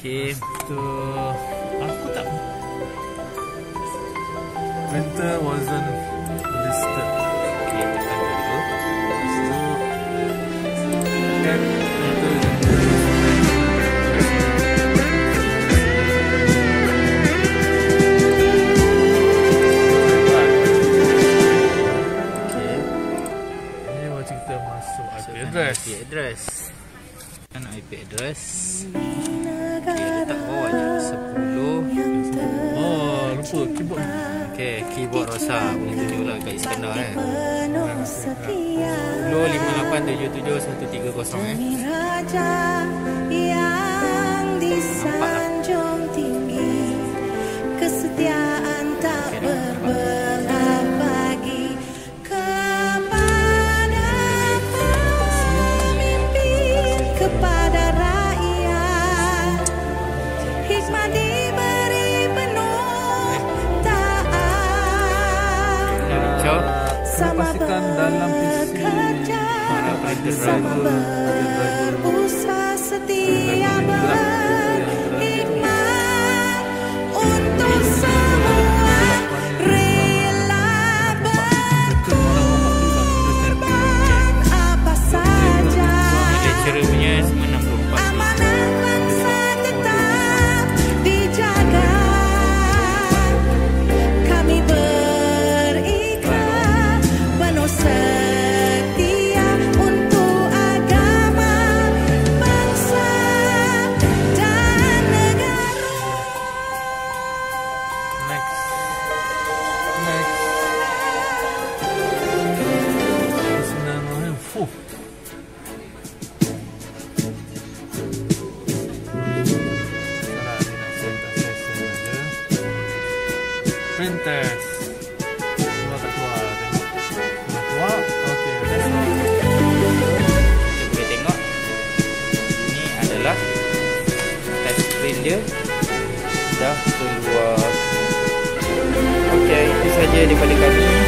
Okey, So, aku tak. Printer wasn't listed. okey, tekan dulu. Kan printer Okey. ni macam kita masuk IP address. IP address. Kan IP address. Okey, letak bawah je 10. Oh, lupa keyboard. Okey, keyboard rosak. Boleh tunjuk lah kat Iskandar kan. 1058771330 Raja yang disanjung tinggi, kesetiaan tak berbelah bagi kepada pemimpin, kepada rakyat. Hikmat diberi penuh taat, Cok. sama Pastikan dalam PC bekerja, ada sama driver berusaha setia berhikmat untuk semua rela berkorban apa saja. Lecturer punya semua 64. Amanah bangsa tetap dijaga. Kami berikhlas penuh setia untuk agama, bangsa dan negara. Next. Next. Bismillahirrahmanirrahim. Fuh. Salah, dia nak send tak send aja. Print test. Semua tak keluar. Dah keluar. Okay, let's go. Kita boleh tengok. Ini adalah touch screen dia. Dah keluar. Okey, itu saja daripada kami.